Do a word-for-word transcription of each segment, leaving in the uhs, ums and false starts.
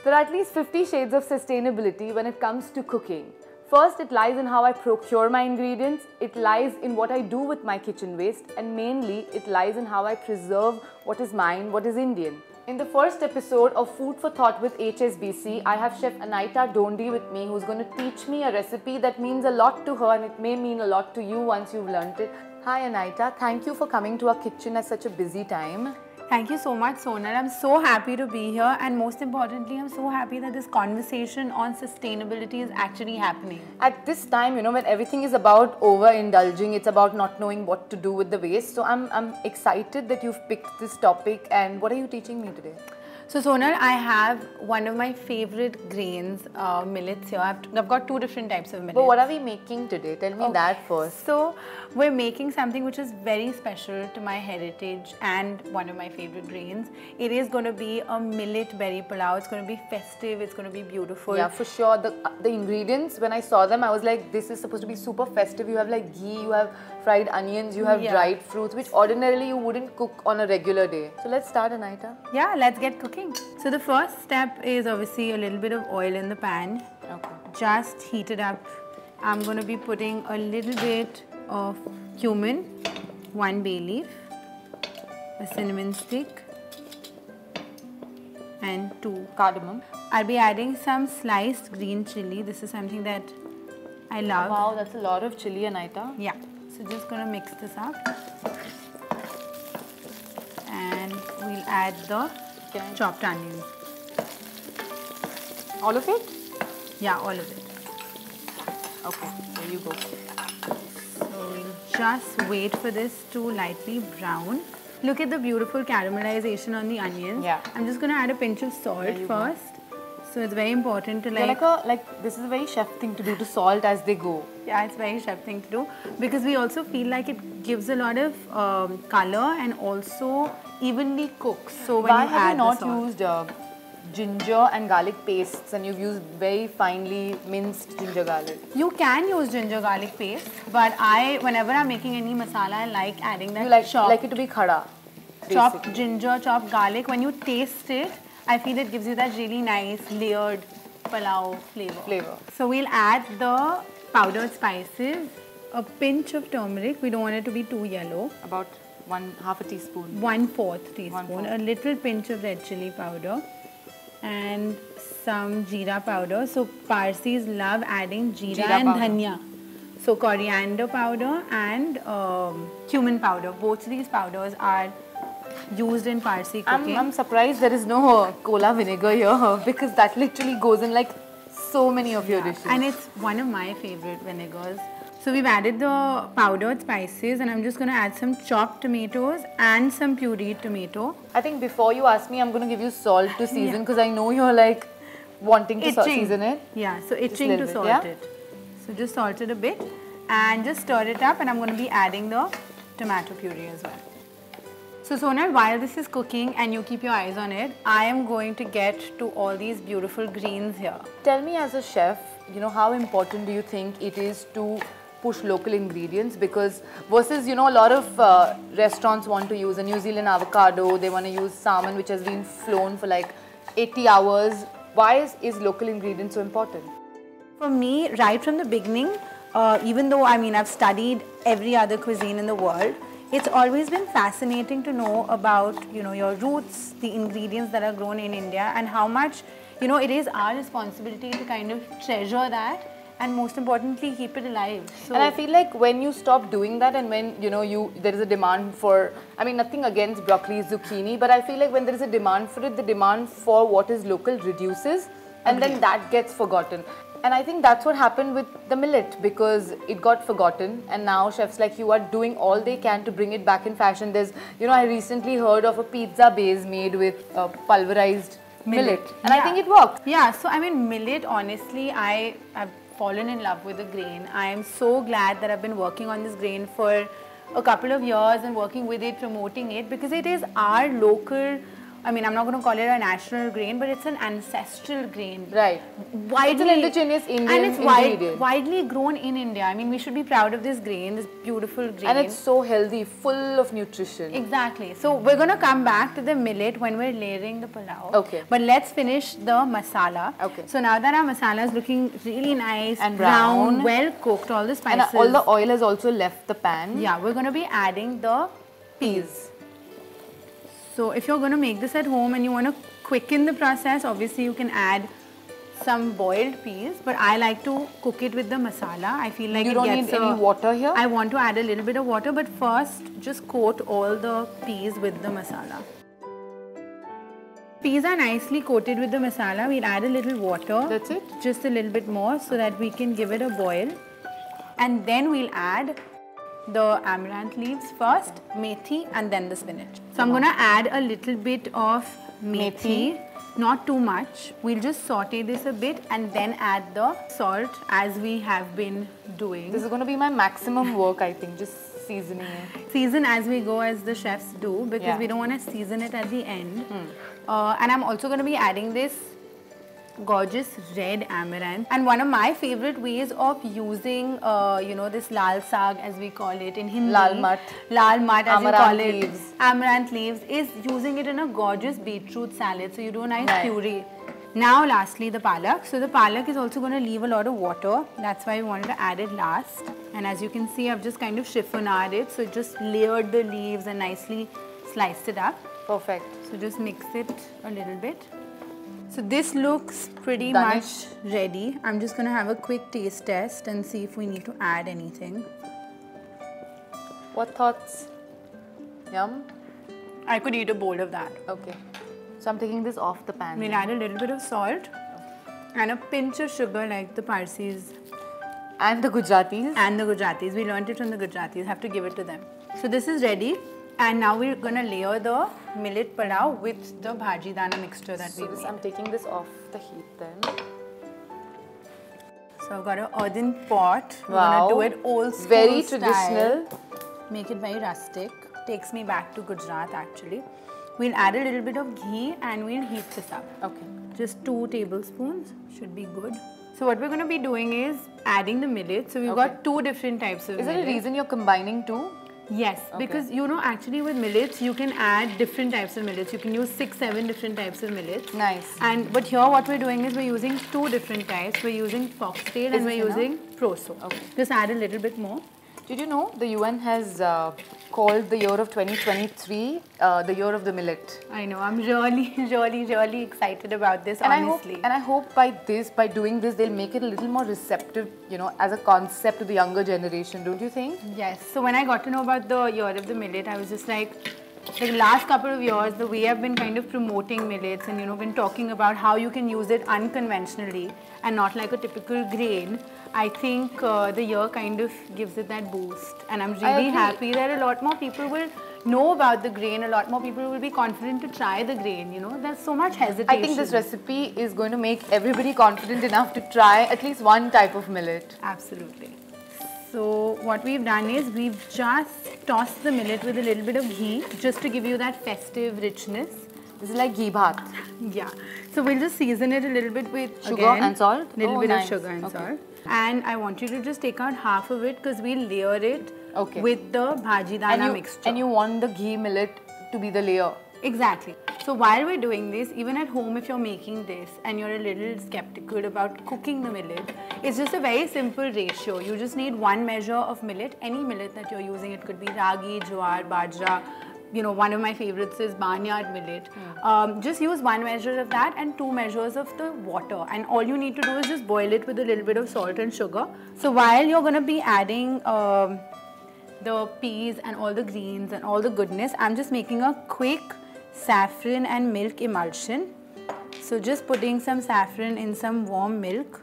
There are at least fifty shades of sustainability when it comes to cooking. First, it lies in how I procure my ingredients, it lies in what I do with my kitchen waste, and mainly it lies in how I preserve what is mine, what is Indian. In the first episode of Food for Thought with H S B C, I have Chef Anaita Dondi with me, who's going to teach me a recipe that means a lot to her and it may mean a lot to you once you've learnt it. Hi Anaita, thank you for coming to our kitchen at such a busy time. Thank you so much, Sonal. I'm so happy to be here, and most importantly, I'm so happy that this conversation on sustainability is actually happening. At this time, you know, when everything is about overindulging, it's about not knowing what to do with the waste. So I'm, I'm excited that you've picked this topic. And what are you teaching me today? So Sonal, I have one of my favorite grains, uh, millets here. I've, I've got two different types of millets. But what are we making today? Tell me okay. that first. So we're making something which is very special to my heritage and one of my favorite grains. It is going to be a millet berry pulao. It's going to be festive. It's going to be beautiful. Yeah, for sure. The, the ingredients, when I saw them, I was like, this is supposed to be super festive. You have like ghee, you have fried onions, you have yeah. dried fruits, which ordinarily you wouldn't cook on a regular day. So let's start, Anaita. Yeah, let's get cooking. So the first step is obviously a little bit of oil in the pan. Okay. Just heat it up. I'm going to be putting a little bit of cumin, one bay leaf, a cinnamon stick, and two cardamom. I'll be adding some sliced green chili. This is something that I love. Wow, that's a lot of chili, Anaita. Yeah. So just going to mix this up. And we'll add the chopped onions. All of it? Yeah, all of it. Okay, there you go. So we'll just wait for this to lightly brown. Look at the beautiful caramelization on the onions. Yeah. I'm just going to add a pinch of salt first. Go. So it's very important to like... like, a, like this is a very chef thing to do, to salt as they go. Yeah, it's very chef thing to do. Because we also feel like it gives a lot of um, color and also evenly cooks. So when Why you have add you not the salt, used uh, ginger and garlic pastes and you've used very finely minced ginger garlic? You can use ginger garlic paste, but I, whenever I'm making any masala, I like adding that. You like, chopped, like it to be khada? Chopped ginger, chopped garlic. When you taste it, I feel it gives you that really nice layered pulao flavor. Flavor. So we'll add the powdered spices, a pinch of turmeric. We don't want it to be too yellow. About one half a teaspoon. One fourth teaspoon. One fourth. A little pinch of red chili powder and some jeera powder. So Parsis love adding jeera, jeera and powder. Dhania. So coriander powder and um, cumin powder. Both these powders are used in Parsi cooking. I'm, I'm surprised there is no cola vinegar here because that literally goes in like so many of your yeah, dishes. And it's one of my favorite vinegars. So we've added the powdered spices and I'm just going to add some chopped tomatoes and some pureed tomato. I think before you ask me, I'm going to give you salt to season because yeah. I know you're like wanting to itching. season it. Yeah, so itching to bit, salt yeah? it. So just salt it a bit and just stir it up, and I'm going to be adding the tomato puree as well. So Sonal, while this is cooking and you keep your eyes on it, I am going to get to all these beautiful greens here. Tell me, as a chef, you know, how important do you think it is to push local ingredients? Because versus, you know, a lot of uh, restaurants want to use a New Zealand avocado, they want to use salmon which has been flown for like eighty hours. Why is, is local ingredients so important? For me, right from the beginning, uh, even though, I mean, I've studied every other cuisine in the world, it's always been fascinating to know about, you know, your roots, the ingredients that are grown in India, and how much, you know, it is our responsibility to kind of treasure that and most importantly keep it alive. So, and I feel like when you stop doing that and when, you know, you there is a demand for, I mean, nothing against broccoli, zucchini, but I feel like when there is a demand for it, the demand for what is local reduces, and okay. then that gets forgotten. And I think that's what happened with the millet, because it got forgotten and now chefs like you are doing all they can to bring it back in fashion. There's, you know, I recently heard of a pizza base made with uh, pulverized millet, millet. and yeah. I think it worked. Yeah, so I mean, millet, honestly, I have fallen in love with the grain. I am so glad that I've been working on this grain for a couple of years and working with it, promoting it, because it is our local I mean, I'm not going to call it a national grain, but it's an ancestral grain. Right. Widely, it's an indigenous Indian and it's wide, ingredient. widely grown in India. I mean, we should be proud of this grain, this beautiful grain. And it's so healthy, full of nutrition. Exactly. So we're going to come back to the millet when we're layering the pulao. Okay. But let's finish the masala. Okay. So now that our masala is looking really nice, and brown, brown well cooked, all the spices. And all the oil has also left the pan. Yeah, we're going to be adding the peas. So if you're going to make this at home and you want to quicken the process, obviously you can add some boiled peas, but I like to cook it with the masala. I feel like you it don't gets need any a, water here? I want to add a little bit of water, but first just coat all the peas with the masala. Peas are nicely coated with the masala. We'll add a little water. That's it? Just a little bit more so that we can give it a boil. And then we'll add the amaranth leaves first, methi, and then the spinach. So I'm going to add a little bit of methi, methi, not too much. We'll just saute this a bit and then add the salt as we have been doing. This is going to be my maximum work, I think, just seasoning it. Season as we go, as the chefs do, because yeah. we don't want to season it at the end. Hmm. Uh, and I'm also going to be adding this gorgeous red amaranth, and one of my favorite ways of using uh, you know, this lal saag as we call it in Hindi, lal mat, lal mat as amaranth we call it, leaves. amaranth leaves, is using it in a gorgeous beetroot salad. So you do a nice right. puree. Now lastly the palak. So the palak is also going to leave a lot of water. That's why we wanted to add it last. And as you can see, I've just kind of chiffonade it, so it just layered the leaves and nicely sliced it up. Perfect. So just mix it a little bit. So this looks pretty Done much it. ready. I'm just going to have a quick taste test and see if we need to add anything. What thoughts? Yum? I could eat a bowl of that. Okay. So I'm taking this off the pan. We'll add a little bit of salt and a pinch of sugar like the Parsis. And the Gujaratis. And the Gujaratis. We learned it from the Gujaratis. Have to give it to them. So this is ready. And now we're going to layer the millet pulao with the bhaji dana mixture that so we this, made. I'm taking this off the heat then. So I've got an earthen pot. We're Wow. going to do it old school Very style. traditional. Make it very rustic. Takes me back to Gujarat actually. We'll add a little bit of ghee and we'll heat this up. Okay. Just two tablespoons should be good. So what we're going to be doing is adding the millet. So we've Okay. got two different types of Is millet. there a reason you're combining two? Yes, Okay. because you know actually with millets you can add different types of millets. You can use six, seven different types of millets. Nice. And but here what we're doing is we're using two different types. We're using foxtail and Is we're this using proso. Okay. Just add a little bit more. Did you know the U N has uh, called the year of twenty twenty-three uh, the year of the millet? I know. I'm really, really, really excited about this. And honestly. I hope, and I hope by this, by doing this, they'll make it a little more receptive, you know, as a concept to the younger generation. Don't you think? Yes. So when I got to know about the year of the millet, I was just like, like last couple of years, the way I've been kind of promoting millets and you know been talking about how you can use it unconventionally and not like a typical grain. I think uh, the year kind of gives it that boost, and I'm really happy that a lot more people will know about the grain. A lot more people will be confident to try the grain. You know, there's so much hesitation. I think this recipe is going to make everybody confident enough to try at least one type of millet. Absolutely. So what we've done is we've just tossed the millet with a little bit of ghee just to give you that festive richness. This is like ghee bhat. Yeah. So we'll just season it a little bit with Sugar again, and salt? Little Oh, bit nice. of sugar and Okay. salt. And I want you to just take out half of it because we'll layer it Okay. with the bhaji dana And you, mixture. and you want the ghee millet to be the layer. Exactly. So while we're doing this, even at home if you're making this and you're a little skeptical about cooking the millet, it's just a very simple ratio. You just need one measure of millet, any millet that you're using. It could be ragi, jowar, bajra. You know, one of my favorites is barnyard millet. Mm. Um, just use one measure of that and two measures of the water. And all you need to do is just boil it with a little bit of salt and sugar. So while you're going to be adding um, the peas and all the greens and all the goodness, I'm just making a quick saffron and milk emulsion. So just putting some saffron in some warm milk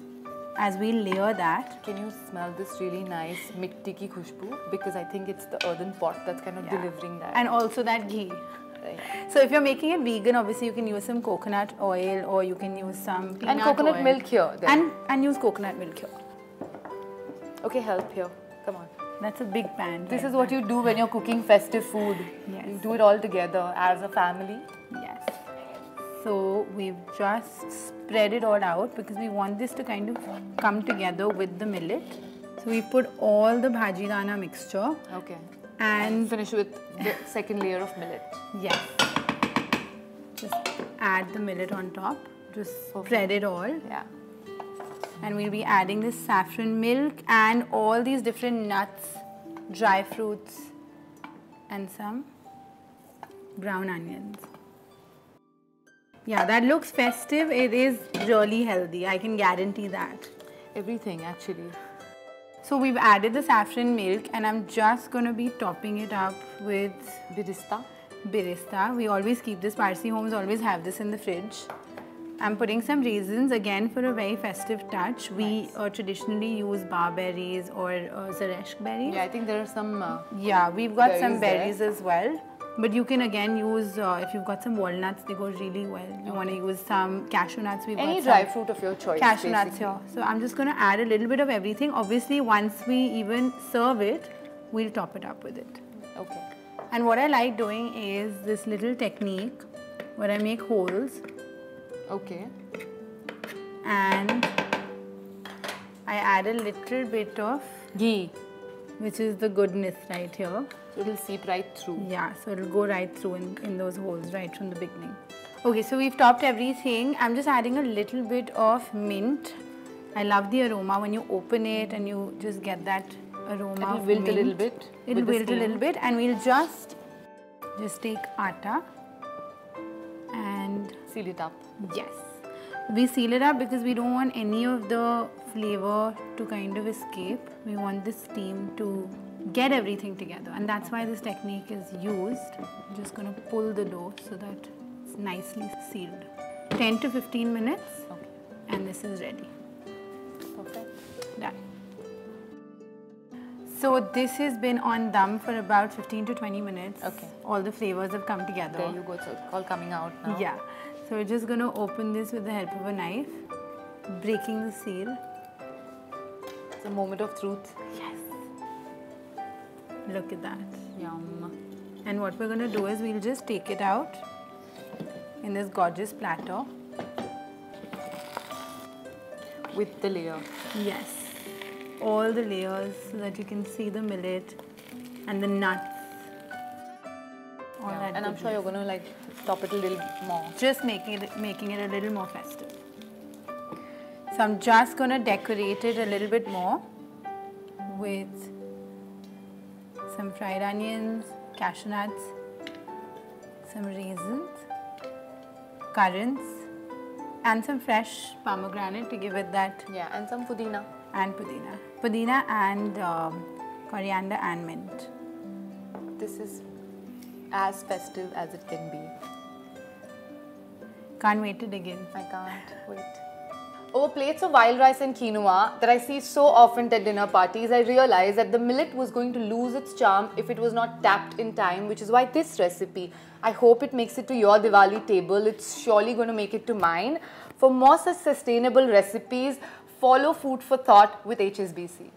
as we layer that. Can you smell this really nice mitti ki khushboo? Because I think it's the earthen pot that's kind of Yeah. delivering that. And also that ghee. Right. So if you're making it vegan, obviously you can use some coconut oil or you can use some peanut And coconut oil. milk here then. And, and use coconut milk here. Okay, help here. Come on. That's a big pan. This right is what there. you do when you're cooking festive food. Yes. You do it all together as a family. Yes. So we've just spread it all out because we want this to kind of come together with the millet. So we put all the bhaji dana mixture. Okay. And finish with the second layer of millet. Yes. Just add the millet on top. Just Perfect. Spread it all. Yeah. And we'll be adding this saffron milk and all these different nuts, dry fruits, and some brown onions. Yeah, that looks festive. It is really healthy. I can guarantee that. Everything actually. So we've added the saffron milk and I'm just going to be topping it up with Birista. Birista. We always keep this. Parsi homes always have this in the fridge. I'm putting some raisins again for a very festive touch. We Nice. uh, traditionally use barberries or uh, zaresh berries. Yeah, I think there are some. Uh, Yeah, we've got berries some there. berries as well. But you can again use, uh, if you've got some walnuts, they go really well. You want to use some cashew nuts. We've any got dry some fruit of your choice. cashew nuts basically. here. So I'm just going to add a little bit of everything. Obviously, once we even serve it, we'll top it up with it. Okay. And what I like doing is this little technique where I make holes Okay. and I add a little bit of Ghee. which is the goodness right here. So it'll seep right through. Yeah, so it'll go right through in, in those holes right from the beginning. Okay, so we've topped everything. I'm just adding a little bit of mint. I love the aroma when you open it and you just get that aroma. It'll of wilt a mint. little bit. It'll with the wilt a steam. little bit and we'll just just take atta and Seal it up. yes. We seal it up because we don't want any of the flavor to kind of escape. We want the steam to get everything together and that's why this technique is used. I'm just going to pull the dough so that it's nicely sealed. ten to fifteen minutes Okay. and this is ready. Perfect. Done. So this has been on dum for about fifteen to twenty minutes. Okay. All the flavors have come together. There you go. So it's all coming out now. Yeah. So we're just going to open this with the help of a knife, breaking the seal. It's a moment of truth. Yes. Look at that. Yum. And what we're going to do is we'll just take it out in this gorgeous platter. With the layer. Yes. All the layers so that you can see the millet and the nuts. All Yeah. that And I'm sure goodness. you're gonna like top it a little more. Just making it, making it a little more festive. So I'm just going to decorate it a little bit more with some fried onions, cashew nuts, some raisins, currants, and some fresh pomegranate to give it that, Yeah, and some pudina. and pudina. Pudina and um, coriander and mint. This is as festive as it can be. Can't wait to dig in. I can't wait. Over plates of wild rice and quinoa that I see so often at dinner parties, I realized that the millet was going to lose its charm if it was not tapped in time, which is why this recipe, I hope it makes it to your Diwali table. It's surely going to make it to mine. For more such sustainable recipes, follow Food for Thought with H S B C.